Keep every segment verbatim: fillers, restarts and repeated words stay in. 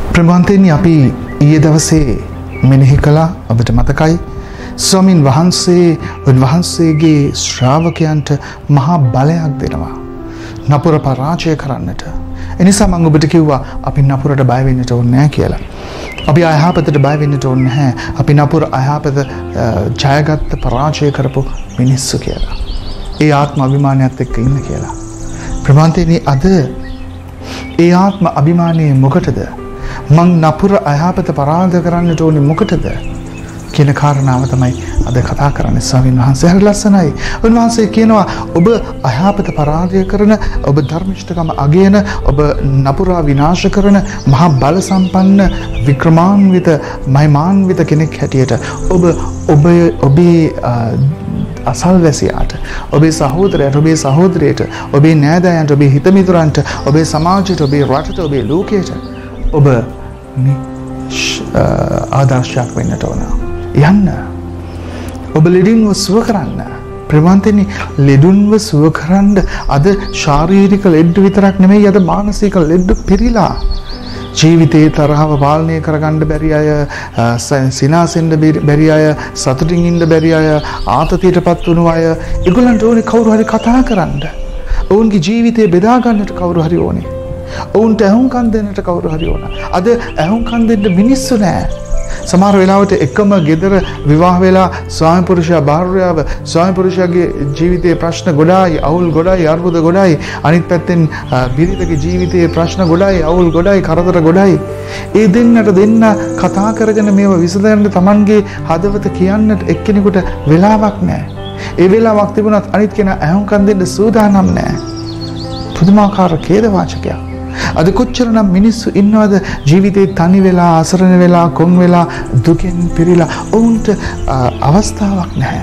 ප්‍රමාන්තෙනි අපි ඊයේ දවසේ මෙනෙහි කළා ඔබට මතකයි ස්වාමින් වහන්සේ උන්වහන්සේගේ ශ්‍රාවකයන්ට මහා බලයක් දෙනවා නපුර පරාජය කරන්නට. එනිසා මම ඔබට කිව්වා අපි නපුරට බය වෙන්නට ඕනේ නැහැ කියලා. අපි අයහපතට බය වෙන්නට ඕනේ නැහැ. අපි නපුර අයහපත ජයගත්ත පරාජය කරපු මිනිස්සු කියලා. ඒ ආත්ම අභිමානයත් එක්ක ඉන්න කියලා. ප්‍රමාන්තෙනි අද ඒ ආත්ම අභිමානයේ මොකටද? මං නපුර අයහපත පරාජය කරන්නට ඕනේ මොකටද? කියන කාරණාව තමයි අද කතා කරන්නේ ස්වාමීන් වහන්සේ. හරි ලස්සනයි. උන්වහන්සේ කියනවා ඔබ අයහපත පරාජය කරන, ඔබ ධර්මිෂ්ඨකම අගයන, ඔබ නපුරා විනාශ කරන මහා බල සම්පන්න වික්‍රමාන්විත මහිමාන්විත කෙනෙක් හැටියට ඔබ ඔබ ඔබේ අසල්වැසියාට, ඔබේ සහෝදරයට, ඔබේ සහෝදරියට, ඔබේ නෑදෑයන්ට, ඔබේ හිතමිතුරන්ට, ඔබේ සමාජයට, ඔබේ රටට, ඔබේ ලෝකයට ඔබ ආදර්ශයක් වෙන්නට ඕන. යන්න. ඔබ ලෙඩින්ව සුව කරන්න. ප්‍රමාන්තෙනි ලෙඩුන්ව සුව කරන්න අද ශාරීරික ලෙඩ විතරක් නෙමෙයි අද මානසික ලෙඩ පිරීලා. ජීවිතේ තරහව පාලනය කරගන්න බැරි අය, සිනාසෙන්න බැරි අය, සතුටින් ඉන්න බැරි අය, ආතතියටපත් වුණු අය, ඒගොල්ලන්ට ඕනේ කවුරු හරි කතා කරන්න. ඔවුන්ගේ ජීවිතේ බෙදා ගන්නට කවුරු හරි ඕනේ. ඔවුන්ට ඇහුම්කන් දෙන්නට කවුරු හරි ඕන. අද ඇහුම්කන් දෙන්න මිනිස්සු නෑ. සමහර වෙලාවට එකම ගෙදර විවාහ වෙලා ස්වාමි පුරුෂයා භාර්යාව ස්වාමි පුරුෂයාගේ ජීවිතයේ ප්‍රශ්න ගොඩායි, අවුල් ගොඩායි, අර්බුද ගොඩායි. අනිත් පැත්තෙන් බිරිඳගේ ජීවිතයේ ප්‍රශ්න ගොඩායි, අවුල් ගොඩායි, කරදර ගොඩායි. ඒ දෙන්නට දෙන්න කතා කරගෙන මේව විසඳන්න Tamanගේ හදවත කියන්නට එක්කෙනෙකුට වෙලාවක් නෑ. ඒ වෙලාවක් තිබුණත් අනිත් කෙනා ඇහුම්කන් දෙන්න සූදානම් නෑ. පුදුමාකාර ඛේද වාචකයක්. අද කොච්චරනම් මිනිස්සු ඉන්නවද ජීවිතේ තනි වෙලා, අසරණ වෙලා, කොන් වෙලා, දුකෙන් පිරීලා. ඔවුන්ට අවස්ථාවක් නැහැ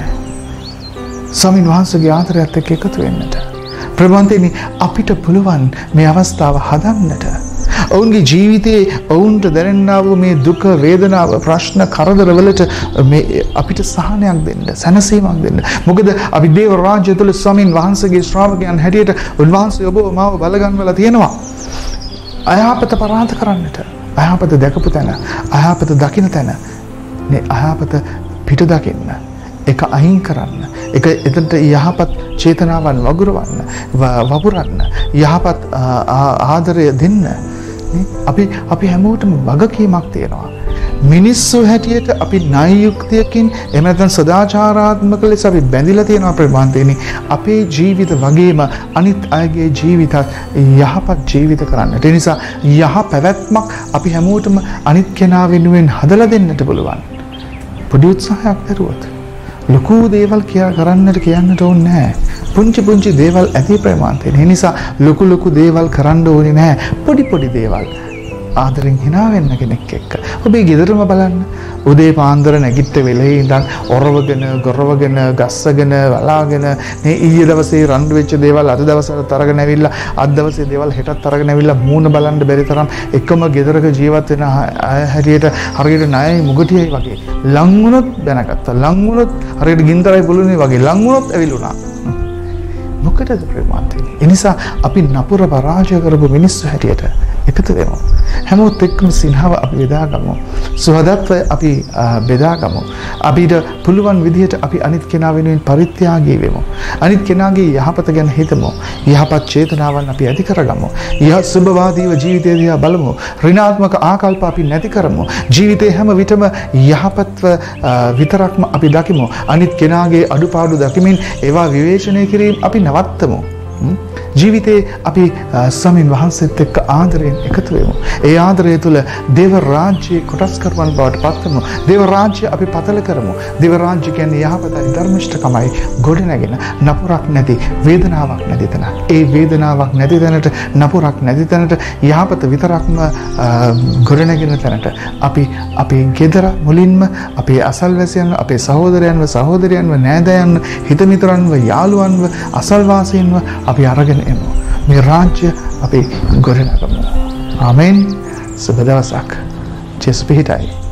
ස්වාමීන් වහන්සේගේ ආදරයත් එක්ක එකතු වෙන්නට. ප්‍රබන්තෙනි අපිට පුළුවන් මේ අවස්ථාව හදන්නට. ඔවුන්ගේ ජීවිතේ ඔවුන්ට දැනෙන්නා වූ මේ දුක, වේදනාව, ප්‍රශ්න, කරදර වලට මේ අපිට සහනයක් දෙන්න, සැනසීමක් දෙන්න. මොකද අපි දේව රාජ්‍ය තුළ ස්වාමීන් වහන්සේගේ ශ්‍රාවකයන් හැටියට උන්වහන්සේ ඔබව මාව බලගන්වලා තියෙනවා. අයහපත පරාජය කරන්නට, අයහපත දැකපු තැන, අයහපත දකින්න තැන, මේ අයහපත පිට දකින්න, ඒක අහිං කරන්න, ඒක එතනට යහපත් චේතනාවන් වගුරවන්න, වපුරන්න, යහපත් ආදරය දෙන්න. අපි අපි හැමෝටම වගකීමක් තියෙනවා. මිනිස්සු හැටියට අපි ණය යුක්තියකින් එහෙම නැත්නම් සදාචාරාත්මක ලෙස අපි බැඳිලා තියෙනවා ප්‍රමාන්තේනි. අපේ ජීවිත වගේම අනිත් අයගේ ජීවිතත් යහපත් ජීවිත කරන්නට. ඒ නිසා යහ පැවැත්මක් අපි හැමෝටම අනිත් කෙනා වෙනුවෙන් හදලා දෙන්නට පුළුවන්. පොඩි උත්සාහයක් දරුවොත් ලොකු දේවල් කියා කරන්නට කියන්නට ඕනේ නැහැ. පුංචි පුංචි දේවල් ඇති ප්‍රමාන්තේනි. ඒ නිසා ලොකු ලොකු දේවල් කරන්න ඕනේ නැහැ. පොඩි පොඩි දේවල් ආදරෙන් hina වෙන්න කෙනෙක් එක්ක. ඔබේ ගෙදරම බලන්න. උදේ පාන්දර නැගිට වෙලේ ඉඳන් ඔරවගෙන, ගොරවගෙන, ගස්සගෙන, වලාගෙන මේ ඊයේ දවසේ රණ්ඩු වෙච්ච දේවල් අද දවසට අරගෙන ඇවිල්ලා, අද දවසේ දේවල් හෙටත් අරගෙන ඇවිල්ලා මූණ බලන්න බැරි තරම් එකම ගෙදරක ජීවත් වෙන අය හැටියට හරියට ණයයි මුගටියයි වගේ. ලං වුණොත් දැනගත්තා. ලං වුණොත් හරියට ගින්දරයි පුළුනේ වගේ. ලං වුණොත් ඇවිලුණා. මොකටද ප්‍රේමාන්තේ? ඒ නිසා අපි නපුර පරාජය කරපු මිනිස්සු හැටියට එකතු වෙමු. හැමෝත් එක්කම සිනහව අපි බෙදාගමු. සුහදත්වය අපි බෙදාගමු. අපිට පුළුවන් විදිහට අපි අනිත් කෙනා වෙනුවෙන් පරිත්‍යාගී වෙමු. අනිත් කෙනාගේ යහපත ගැන හිතමු. යහපත් චේතනාවන් අපි ඇති කරගමු. යහ සුභවාදීව ජීවිතය දිහා බලමු. ඍණාත්මක ආකල්ප අපි නැති කරමු. ජීවිතේ හැම විටම යහපත්ව විතරක්ම අපි දකිමු. අනිත් කෙනාගේ අඩුපාඩු දකිමින් ඒවා විවේචනය කිරීම අපි නවත්තමු. ජීවිතේ අපි ස්වාමීන් වහන්සේත් එක්ක ආදරයෙන් එකතු වෙමු. ඒ ආදරය තුළ දේව රාජ්‍යයේ කොටස්කරුවන් බවට පත්වෙමු. දේව රාජ්‍ය අපි පතල කරමු. දේව රාජ්‍ය කියන්නේ යහපතයි, ධර්මිෂ්ඨකමයි ගොඩනැගෙන නපුරක් නැති, වේදනාවක් නැති තැන. ඒ වේදනාවක් නැති තැනට, නපුරක් නැති තැනට, යහපත විතරක්ම ගොඩනැගෙන තැනට අපි අපේ ගෙදර මුලින්ම අපේ අසල්වැසියන්ව, අපේ සහෝදරයන්ව, සහෝදරියන්ව, නෑදෑයන්ව, හිතමිතුරන්ව, යාළුවන්ව, අසල්වාසීන්ව අපි අරගෙන එමු. මේ රාජ්‍ය අපි ගොඩනගමු. ආමෙන්. සුබ දවසක්. ජේසුස් පිහිටයි.